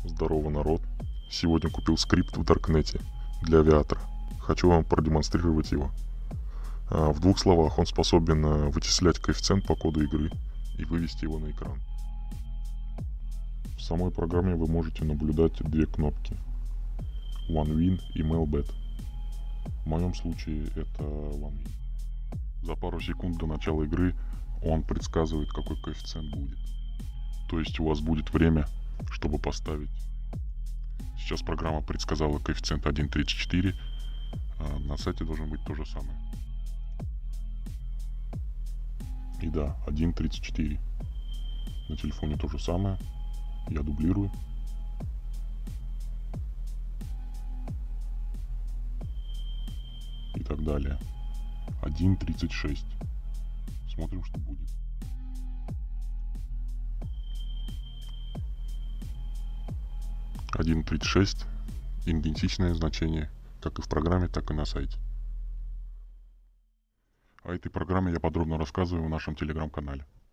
Здорово, народ! Сегодня купил скрипт в Даркнете для авиатора. Хочу вам продемонстрировать его. В двух словах, он способен вычислять коэффициент по коду игры и вывести его на экран. В самой программе вы можете наблюдать две кнопки: OneWin и MailBet. В моем случае это OneWin. За пару секунд до начала игры он предсказывает, какой коэффициент будет. То есть у вас будет время, чтобы поставить. Сейчас программа предсказала коэффициент 1.34, а на сайте должно быть то же самое. И да, 1.34. На телефоне то же самое. Я дублирую. И так далее. 1.36. Смотрим, что будет. — 1.36 идентичное значение, как и в программе, так и на сайте. О этой программе я подробно рассказываю в нашем телеграм-канале.